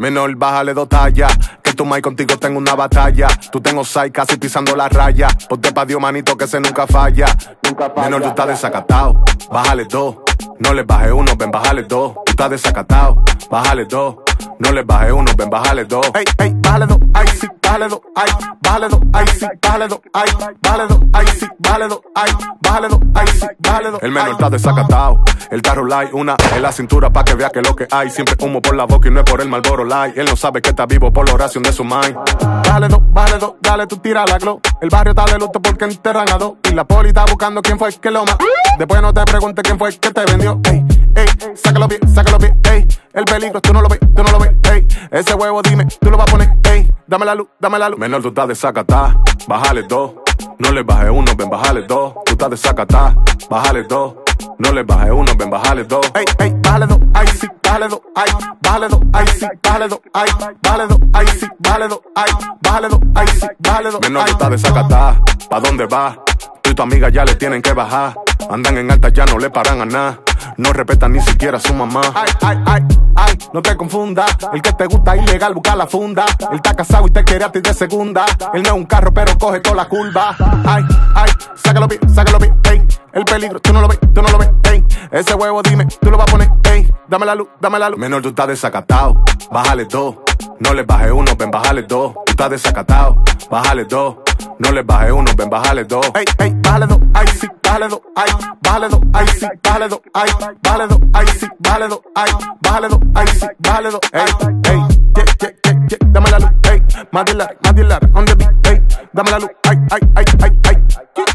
Menor, bájale 2 tallas, que tu mai contigo tengo una batalla. Tú tengo 6 casi pisando la raya. Ponte pa' Dios, manito, que ese nunca falla. Menor, tú estás desacatado, bájale 2. No le baje 1, ven, bájale 2. Tú estás desacatado, bájale 2. No le baje 1, ven, bájale 2. Ey, ey, bájale 2, ay, sí, bájale 2, ay, bájale 2, ay, sí, bájale 2, ay, bájale 2, ay, sí, bájale 2, ay, bájale 2, ay, sí, bájale 2. El menor está desacatado, el carro light, una en la cintura pa' que vea que lo que hay. Siempre humo por la boca y no es por el Marlboro Light. Él no sabe que está vivo por la oración de su mind. Bájale 2, dale, tú tira la glow. El barrio está de luto porque enterran a 2. Y la poli está buscando quién fue el que lo mató. Después no te preguntes quién fue el que te vendió. Ey, ey, sácalo bien, ey. El peligro, tú no lo ves, ey. Ese huevo, dime, tú lo vas a poner, ey. Dame la luz. Menor, tú estás desacatá, bájale 2. No le baje 1, ven, bájale 2. Tú estás desacatá, bájale 2. No le baje 1, ven, bájale 2. Ey, ey, bájale 2, ay, sí, bájale 2, ay, bájale 2, ay, sí, bájale 2, ay, bájale 2, ay, sí, bájale 2, ay, bájale 2, ay, sí, bájale 2. Menor, tú estás desacatá, ¿pa' dónde vas? Tú y tu amiga ya le tienen que bajar. Andan en alta, ya no le paran a nada. No respetan ni siquiera a su mamá. Ay, no te confundas. El que te gusta ilegal busca la funda. Él está casado y te quiere a ti de segunda. Él no es un carro pero coge toda la curva. Ay, sácalo bien, ey. El peligro, tú no lo ves, ey. Ese huevo, dime, tú lo vas a poner, ey. Dame la luz. Menor, tú estás desacatado, bájale 2. No le baje 1, ven, bájale 2. Tú estás desacatado, bájale 2. No le baje 1, ven, bájale 2. Ey, ey, bájale 2, ay, sí, bájale 2, ay, bájale 2, ay, sí, bájale 2, ay, bájale 2, ay, sí, bájale 2, ay, bájale 2, ay, sí, bájale 2, ey, yeah, dame la luz, ey, Madilar, on the beat, ey, dame la luz, ay.